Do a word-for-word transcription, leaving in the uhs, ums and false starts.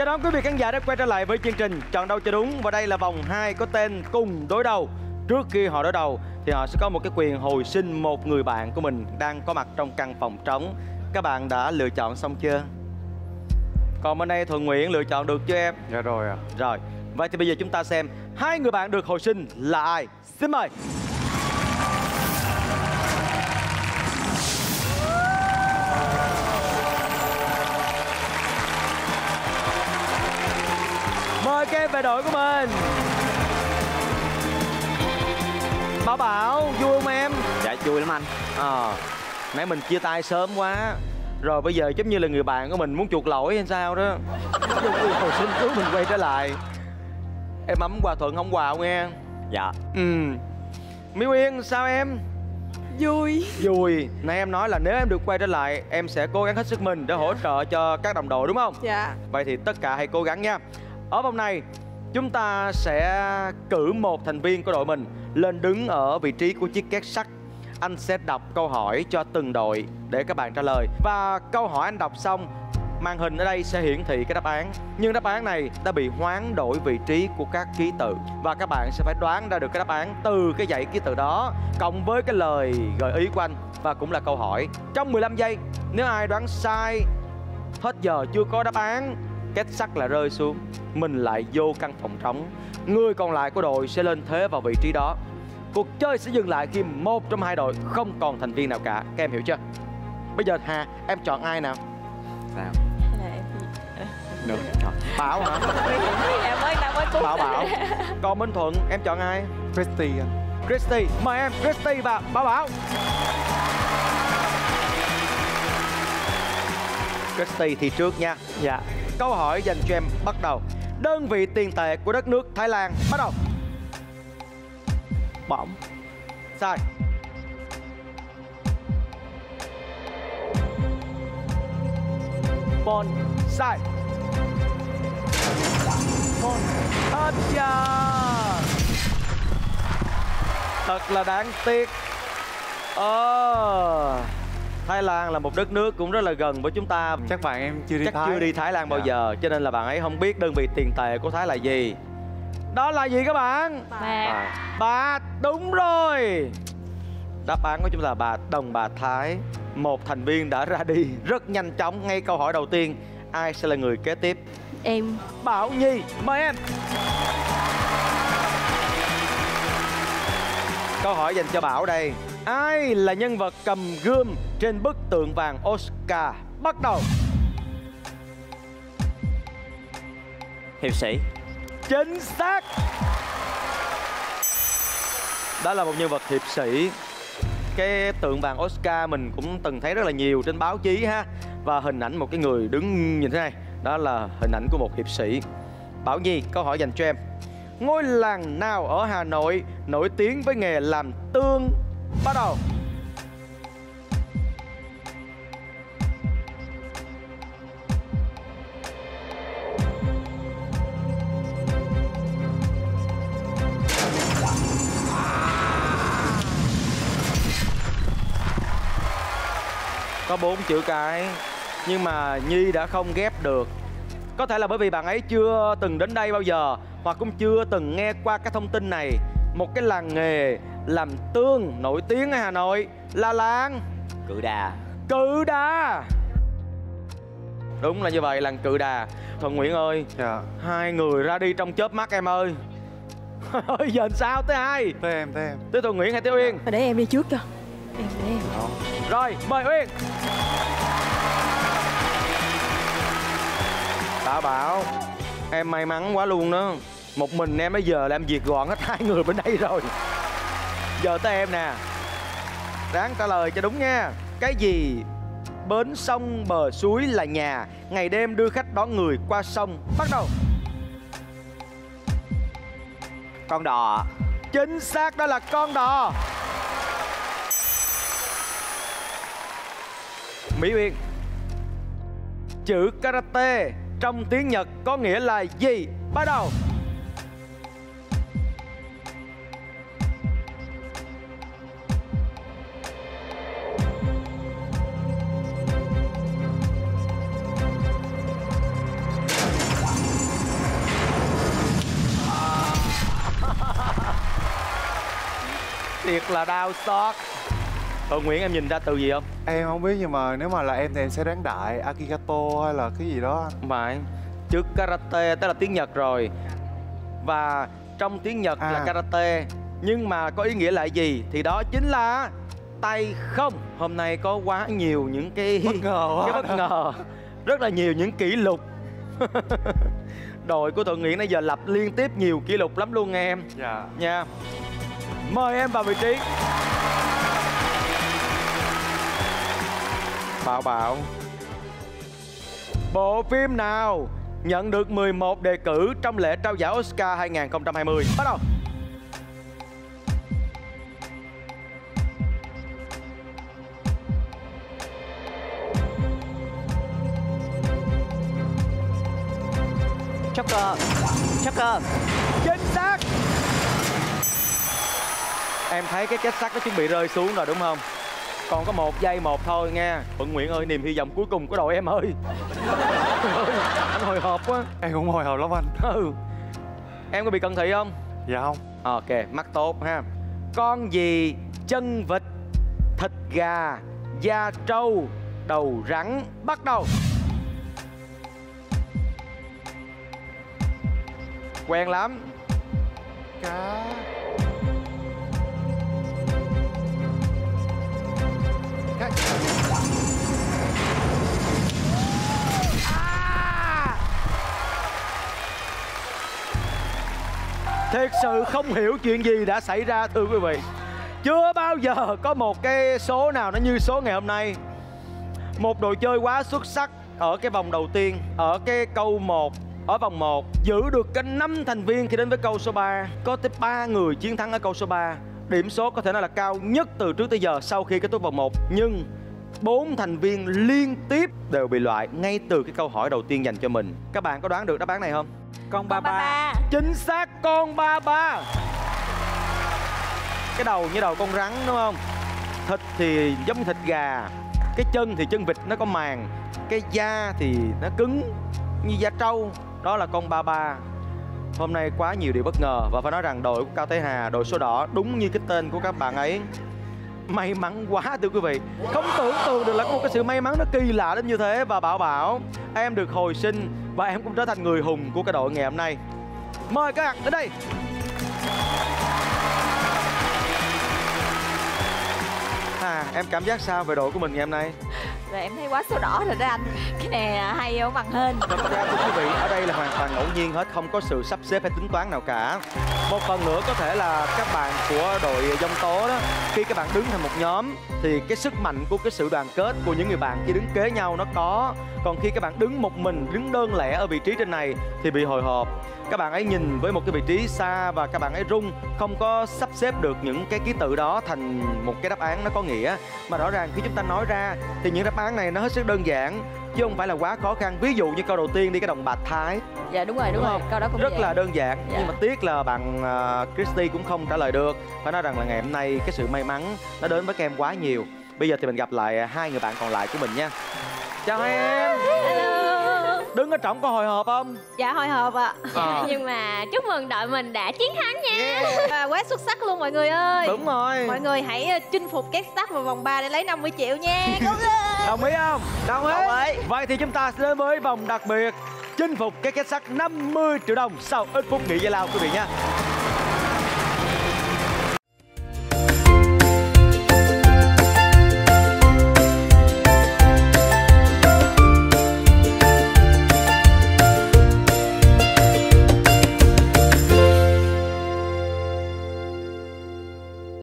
đón quý vị khán giả đã quay trở lại với chương trình Chọn Đâu Cho Đúng. Và đây là vòng hai có tên cùng đối đầu. Trước khi họ đối đầu thì họ sẽ có một cái quyền hồi sinh một người bạn của mình đang có mặt trong căn phòng trống. Các bạn đã lựa chọn xong chưa? Còn bên đây Thuận Nguyễn lựa chọn được chưa em? Dạ rồi ạ. À. Rồi, vậy thì bây giờ chúng ta xem hai người bạn được hồi sinh là ai. Xin mời. Mời các em về đội của mình. Bảo Bảo, vui không em? Dạ vui lắm anh. Ờ, à, nãy mình chia tay sớm quá. Rồi bây giờ giống như là người bạn của mình muốn chuộc lỗi hay sao đó. Giống như hồi sinh cứu mình quay trở lại. Em ấm Hòa Thuận không quà không nghe? Dạ. Ừ. Mỹ Uyên, sao em? Vui. Vui. Nãy em nói là nếu em được quay trở lại, em sẽ cố gắng hết sức mình để hỗ trợ cho các đồng đội đúng không? Dạ. Vậy thì tất cả hãy cố gắng nha. Ở vòng này, chúng ta sẽ cử một thành viên của đội mình lên đứng ở vị trí của chiếc két sắt. Anh sẽ đọc câu hỏi cho từng đội để các bạn trả lời. Và câu hỏi anh đọc xong, màn hình ở đây sẽ hiển thị cái đáp án. Nhưng đáp án này đã bị hoán đổi vị trí của các ký tự. Và các bạn sẽ phải đoán ra được cái đáp án từ cái dãy ký tự đó cộng với cái lời gợi ý của anh. Và cũng là câu hỏi. Trong mười lăm giây, nếu ai đoán sai, hết giờ chưa có đáp án, két sắt là rơi xuống, mình lại vô căn phòng trống. Người còn lại của đội sẽ lên thế vào vị trí đó. Cuộc chơi sẽ dừng lại khi một trong hai đội không còn thành viên nào cả. Các em hiểu chưa? Bây giờ Hà, em chọn ai nào? Sao? Hay là em Được. Bảo hả? Dạ mới ta mới cút. Bảo Bảo. Còn Minh Thuận, em chọn ai? Christy anh. Christy, mời em. Christy và Bảo Bảo. Christy thì trước nha. Dạ. Câu hỏi dành cho em bắt đầu. Đơn vị tiền tệ của đất nước Thái Lan. Bắt đầu. Bỏng. Sai. Bon. Sai. Bon. Hết giờ. Thật là đáng tiếc. Ờ Thái Lan là một đất nước cũng rất là gần với chúng ta. Chắc bạn em chưa đi Chắc Thái. chưa đi Thái Lan bao Dạ. giờ, cho nên là bạn ấy không biết đơn vị tiền tệ của Thái là gì. Đó là gì các bạn? Bạc. Bạc, đúng rồi. Đáp án của chúng ta là bạc, đồng bạc Thái. Một thành viên đã ra đi rất nhanh chóng ngay câu hỏi đầu tiên. Ai sẽ là người kế tiếp? Em. Bảo Nhi, mời em. Câu hỏi dành cho Bảo đây. Ai là nhân vật cầm gươm trên bức tượng vàng Oscar? Bắt đầu. Hiệp sĩ. Chính xác. Đó là một nhân vật hiệp sĩ. Cái tượng vàng Oscar mình cũng từng thấy rất là nhiều trên báo chí ha. Và hình ảnh một cái người đứng như thế này, đó là hình ảnh của một hiệp sĩ. Bảo Nhi, câu hỏi dành cho em. Ngôi làng nào ở Hà Nội nổi tiếng với nghề làm tương? Bắt đầu. Có bốn chữ cái nhưng mà Nhi đã không ghép được. Có thể là bởi vì bạn ấy chưa từng đến đây bao giờ, hoặc cũng chưa từng nghe qua cái thông tin này. Một cái làng nghề làm tương nổi tiếng ở Hà Nội là làng Cự Đà. Cự Đà. Đúng là như vậy, làng Cự Đà. Thuận Nguyễn ơi, Dạ. hai người ra đi trong chớp mắt em ơi. Giờ làm sao, tới ai? Tới em, tới em. Tới Thuận Nguyễn hay tới Uyên? Để em đi trước cho. Em để em. Đó. Rồi, mời Uyên. Bảo Bảo, em may mắn quá luôn đó. Một mình em bây giờ là em diệt gọn hết hai người bên đây rồi. Giờ tới em nè. Ráng trả lời cho đúng nha. Cái gì bến sông bờ suối là nhà, ngày đêm đưa khách đón người qua sông? Bắt đầu. Con đò. Chính xác, đó là con đò. Mỹ Uyên, chữ karate trong tiếng Nhật có nghĩa là gì? Bắt đầu. Thiệt là đau xót. Thuận Nguyễn em nhìn ra từ gì không? Em không biết nhưng mà nếu mà là em thì em sẽ đoán đại Akigato hay là cái gì đó anh. Không phải. Chữ karate tức là tiếng Nhật rồi. Và trong tiếng Nhật À. là karate. Nhưng mà có ý nghĩa là gì? Thì đó chính là tay không. Hôm nay có quá nhiều những cái Bất ngờ quá. cái bất ngờ. Rất là nhiều những kỷ lục. Đội của Thuận Nguyễn nãy giờ lập liên tiếp nhiều kỷ lục lắm luôn nghe em. Dạ. Nha. Mời em vào vị trí. Bảo Bảo, bộ phim nào nhận được mười một đề cử trong lễ trao giải Oscar hai không hai không? Bắt đầu. Joker. Joker. Chính xác. Em thấy cái kết sắt nó chuẩn bị rơi xuống rồi đúng không? Còn có một giây một thôi nha. Thuận Nguyễn ơi, niềm hy vọng cuối cùng của đội em ơi. Anh hồi hộp quá. Em cũng hồi hộp lắm anh. Ừ. Em có bị cận thị không? Dạ không. Ok, mắt tốt ha. Con gì chân vịt, thịt gà, da trâu, đầu rắn? Bắt đầu. Quen lắm. Cá. Cá. À! Thiệt sự không hiểu chuyện gì đã xảy ra thưa quý vị. Chưa bao giờ có một cái số nào nó như số ngày hôm nay. Một đội chơi quá xuất sắc ở cái vòng đầu tiên, ở cái câu một, ở vòng một giữ được cái năm thành viên khi đến với câu số ba. Có tới ba người chiến thắng ở câu số ba. Điểm số có thể nói là cao nhất từ trước tới giờ sau khi kết thúc vòng một. Nhưng bốn thành viên liên tiếp đều bị loại ngay từ cái câu hỏi đầu tiên dành cho mình. Các bạn có đoán được đáp án này không? Con ba ba. Chính xác, con ba ba. Cái đầu như đầu con rắn đúng không? Thịt thì giống như thịt gà. Cái chân thì chân vịt nó có màng. Cái da thì nó cứng như da trâu. Đó là con ba ba. Hôm nay quá nhiều điều bất ngờ. Và phải nói rằng đội của Cao Thái Hà, đội số đỏ, đúng như cái tên của các bạn ấy, may mắn quá thưa quý vị. Không tưởng tượng được là có một cái sự may mắn nó kỳ lạ đến như thế. Và Bảo Bảo, em được hồi sinh và em cũng trở thành người hùng của cái đội ngày hôm nay. Mời các bạn đến đây. À, em cảm giác sao về đội của mình ngày hôm nay? Rồi em thấy quá số đỏ rồi đó anh. Cái này hay ở bằng hên. Thật ra thưa quý vị, ở đây là hoàn toàn ngẫu nhiên hết, không có sự sắp xếp hay tính toán nào cả. Một phần nữa có thể là các bạn của đội Dông Tố đó, khi các bạn đứng thành một nhóm thì cái sức mạnh của cái sự đoàn kết của những người bạn khi đứng kế nhau nó có. Còn khi các bạn đứng một mình, đứng đơn lẻ ở vị trí trên này thì bị hồi hộp. Các bạn ấy nhìn với một cái vị trí xa và các bạn ấy run, không có sắp xếp được những cái ký tự đó thành một cái đáp án nó có nghĩa. Mà rõ ràng khi chúng ta nói ra thì những đáp án này nó hết sức đơn giản chứ không phải là quá khó khăn. Ví dụ như câu đầu tiên đi, cái đồng bạc thái. Dạ đúng rồi, đúng, Đúng rồi. không? Câu đó cũng Rất vậy. là đơn giản. Dạ. Nhưng mà tiếc là bạn uh, Christy cũng không trả lời được. Phải nói rằng là ngày hôm nay cái sự may mắn nó đến với các em quá nhiều. Bây giờ thì mình gặp lại hai người bạn còn lại của mình nha. Chào hai em. Hello. Đứng ở trỏng có hồi hộp không? Dạ hồi hộp ạ. À. Nhưng mà chúc mừng đội mình đã chiến thắng nha. Yeah. À, quá xuất sắc luôn mọi người ơi. Đúng rồi. Mọi người hãy uh, chinh phục các sắt vào vòng ba để lấy năm mươi triệu nha. Cố lên. Đồng ý không? Đồng ý. Vậy thì chúng ta sẽ đến với vòng đặc biệt chinh phục cái kết sắt năm mươi triệu đồng sau ít phút nghỉ giải lao quý vị nha.